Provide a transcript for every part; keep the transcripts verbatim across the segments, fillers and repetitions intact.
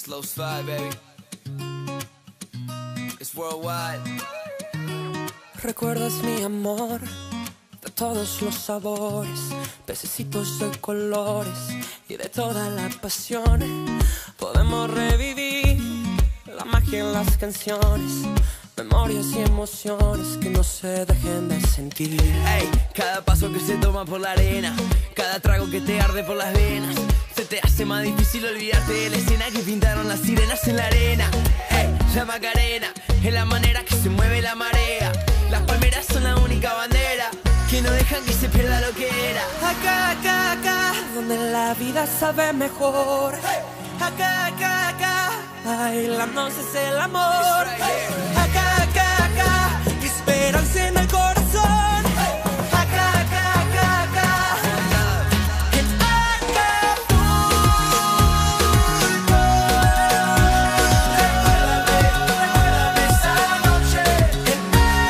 Flow Slide, baby. It's worldwide. Recuerdas mi amor de todos los sabores, pececitos de colores y de toda la pasión. Podemos revivir la magia en las canciones, memorias y emociones que no se dejen de sentir. Ey, cada paso que se toma por la arena, cada trago que te arde por las venas, se te hace más difícil olvidarte de la escena que pintaron las sirenas en la arena. Ey, la Macarena es la manera que se mueve la marea. Las palmeras son la única bandera que no dejan que se pierda lo que era. Acá, acá, acá, donde la vida sabe mejor. Acá, acá, acá, bailándonos es el amor. Acá, acá, acá, esperanza en el corazón. Acá, acá, acá, acá, en Acapulco. Recuérdame, recuérdame esa noche en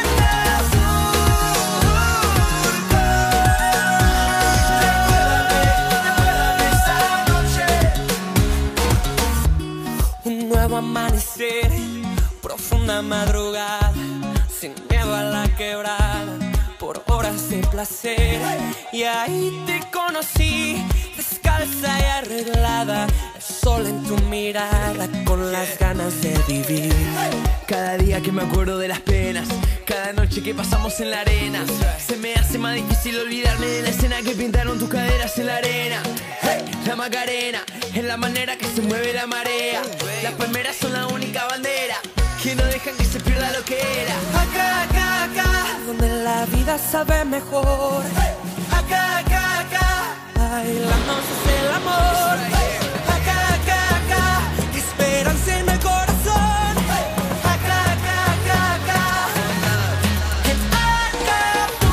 un nuevo amanecer, profunda madrugada, sin miedo a la quebrada, por horas de placer. Y ahí te conocí, descalza y arreglada, el sol en tu mirada, con las ganas de vivir. Cada día que me acuerdo de las penas, cada noche que pasamos en la arena, se me hace más difícil olvidarme de la escena que pintaron tus caderas en la arena. Hey, la Macarena es la manera que se mueve la marea. Las palmeras son la única bandera que no dejan que se pierda lo que era. Acá, acá, acá, donde la vida sabe mejor. Acá, acá, acá, bailándonos es el amor. Acá, acá, acá, esperanza en el corazón. Acá, acá, acá, acá, en Acapulco.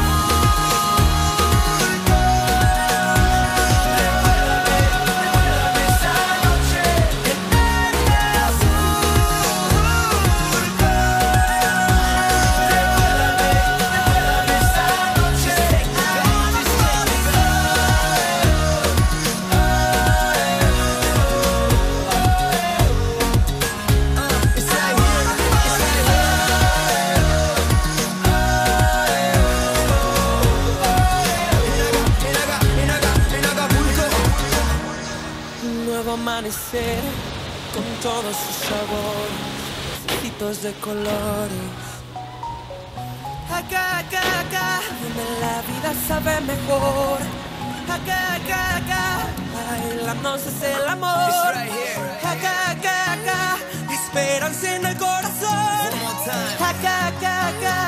Recuérdame, recuérdame esa noche en un nuevo amanecer con todos sus sabores, pececitos de colores. Acá, acá, acá, donde la vida sabe mejor. Acá, acá, acá, bailándonos es el amor. Acá, acá, acá, esperanza en el corazón. Acá, acá, acá.